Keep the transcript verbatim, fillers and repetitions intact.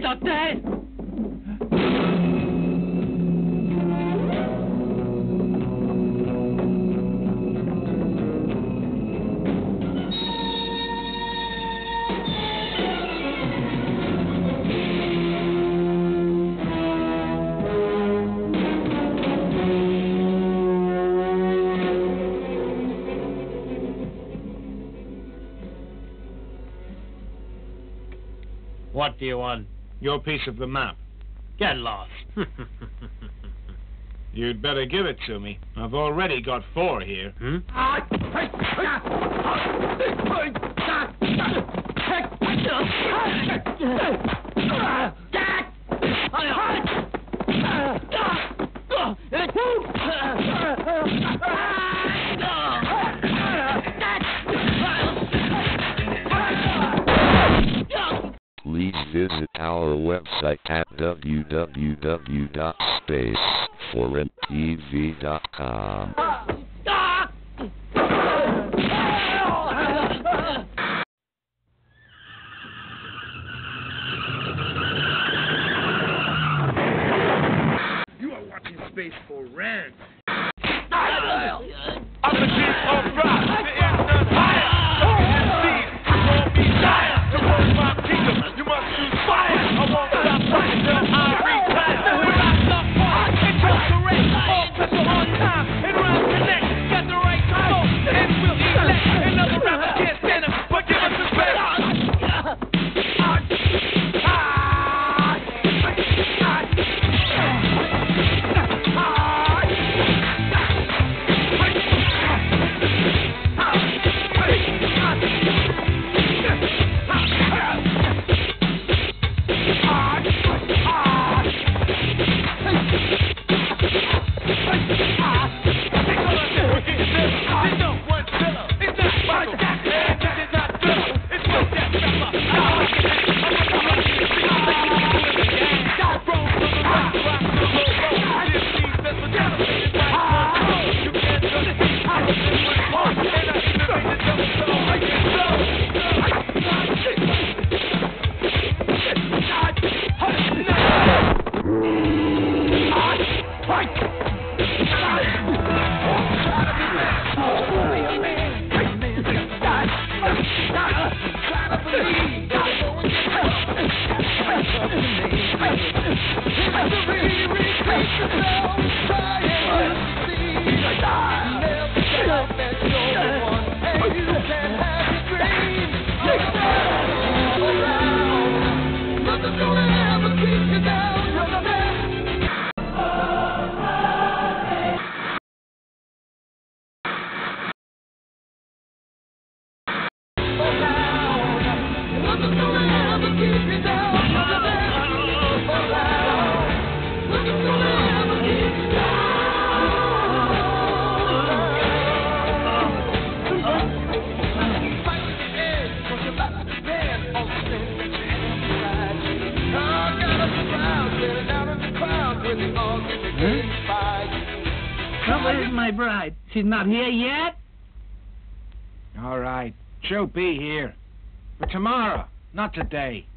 Doctor! What do you want? Your piece of the map. Get lost. You'd better give it to me. I've already got four here. Hmm? Please visit our website at w w w dot space foreign t v dot com. You are watching Space for Rent. I'm the king of rock. There is none higher. You won't be dire. To rule my kingdom, you must choose fire. I won't stop fighting till I retire. When I stop fighting, it goes correct. All pressure on time. It rhymes connect. Got the right flow. And we'll elect. Another rapper can't stand him, but give us respect. Where's my bride? She's not here yet? All right. She'll be here. But tomorrow, not today.